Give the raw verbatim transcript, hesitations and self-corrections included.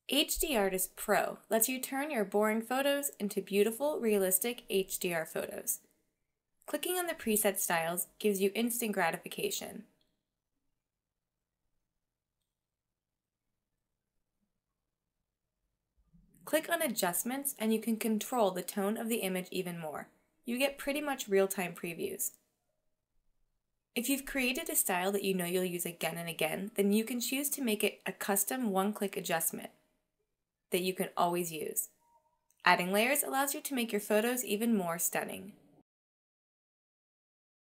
HDRtist Pro lets you turn your boring photos into beautiful, realistic H D R photos. Clicking on the preset styles gives you instant gratification. Click on Adjustments and you can control the tone of the image even more. You get pretty much real-time previews. If you've created a style that you know you'll use again and again, then you can choose to make it a custom one-click adjustment that you can always use. Adding layers allows you to make your photos even more stunning.